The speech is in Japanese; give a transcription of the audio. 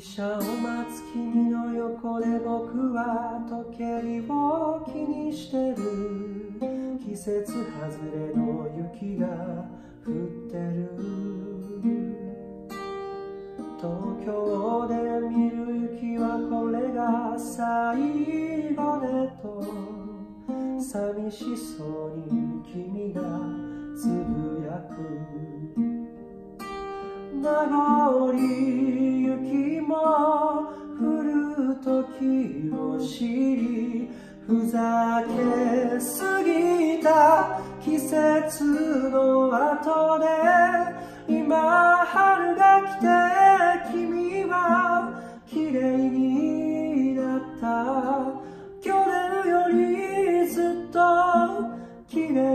車を待つ君の横で僕は時計を気にしてる。季節外れの雪が降ってる。東京で見る雪はこれが最後ねと寂しそうに君がつぶやく。名残雪も降る時を知り、ふざけすぎた季節の後で今春が来て君は綺麗になった。去年よりずっと綺麗